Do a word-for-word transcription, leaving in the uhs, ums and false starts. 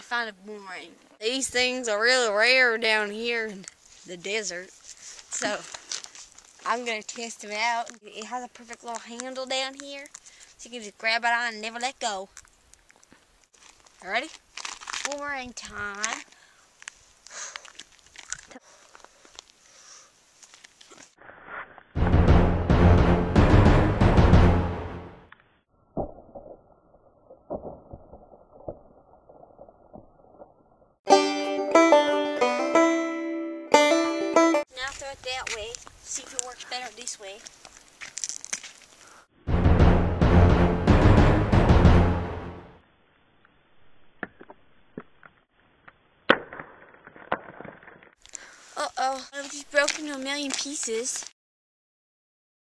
find a boomerang. These things are really rare down here in the desert, so I'm gonna test them out. It has a perfect little handle down here, so you can just grab it on and never let go. Ready? Boomerang time. Now throw it that way. See if it works better this way. Uh-oh, I've just broken into a million pieces.